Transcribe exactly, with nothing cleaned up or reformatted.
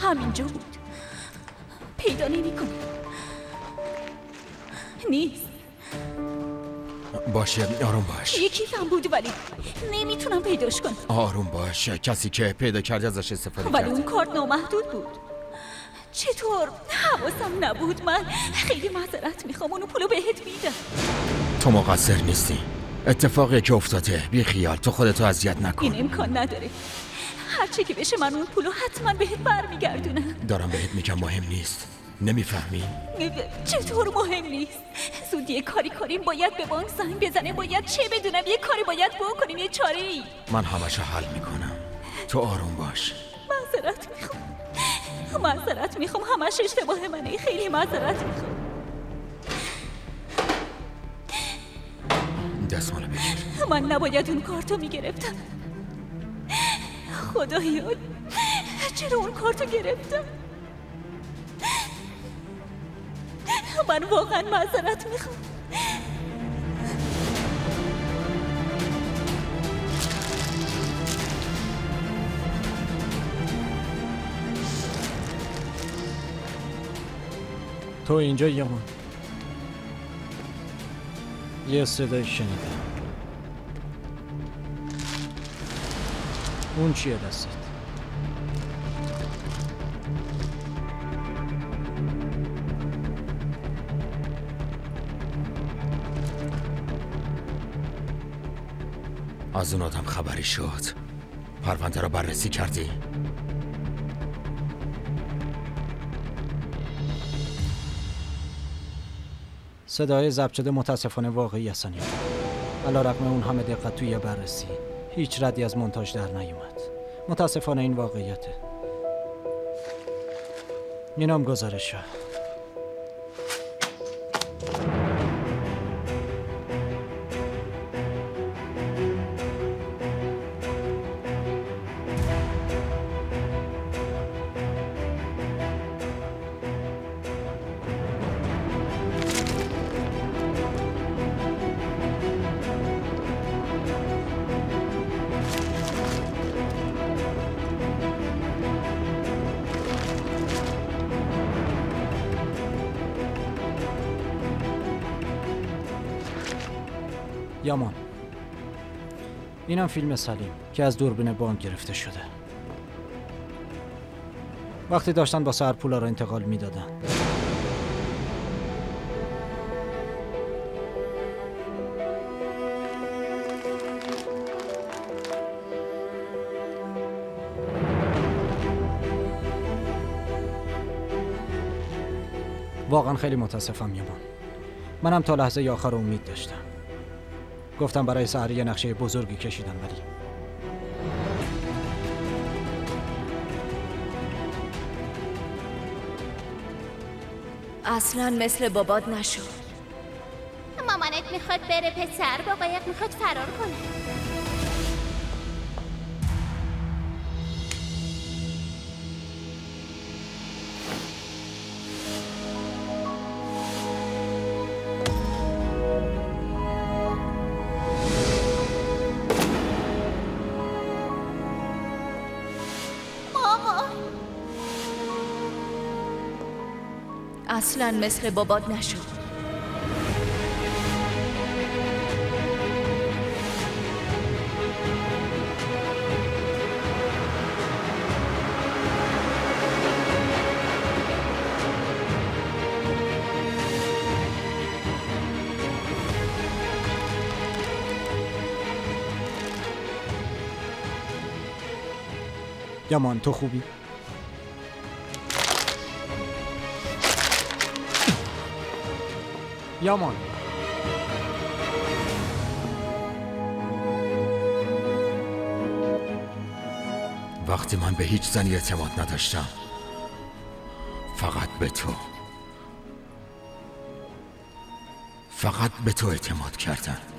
همینجا بود. پیدا نمی کنم. نیست. باشه آروم باش. یکی هم بود ولی نمیتونم پیداش کنم. آروم باش. کسی که پیدا کردی ازش استفاده ولی کرد. اون کارت نامحدود بود. چطور؟ حواسم نبود. من خیلی معذرت میخوام. اونو پولو بهت میدم. تو مقصر نیستی. اتفاقی که افتاده. بی خیال. تو خودتو اذیت نکن. این امکان نداره. هرچی که بشه من اون پولو حتما بهت برمیگردونم. دارم بهت میگم مهم نیست. نمیفهمی؟ چطور مهم نیست؟ زود یه کاری کنیم. باید به بانک زنگ بزنه. باید چه بدونم یه کاری باید بکنیم. یه چاره ای. من همشو حل میکنم. تو آروم باش. معذرت میخوام. معذرت میخوام. همش اشتباه منه. خیلی معذرت میخوام. دستمالو بگیر. من نباید اون کارتو میگرفتم. خدایا چرا اون کارتو گرفتم؟ من واقعا معذرت میخوام. تو اینجا یامان؟ یه صدای شنیدم. اون چیه دستت؟ از اون آدم خبری شد. پرونده رو بررسی کردی؟ صدای ضبط شده متاسفانه واقعی هستن. علیرغم اون همه دقت توی بررسی هیچ ردی از مونتاژ در نیومد. متاسفانه این واقعیته. اینم گزارشه. یامان، اینم فیلم سلیم که از دوربین بانک گرفته شده. وقتی داشتن با سر پولا رو انتقال میدادن. واقعا خیلی متاسفم یامان. منم تا لحظه آخر امید داشتم. گفتم برای سحر یه نقشه بزرگی کشیدن ولی اصلا مثل بابات نشو. مامانت میخواد بره پسر، بابایت میخواد فرار کنه. اصلا مثل بابات نشو. یامان تو خوبی؟ یامان وقتی من به هیچ زنی اعتماد نداشتم، فقط به تو فقط به تو اعتماد کردم.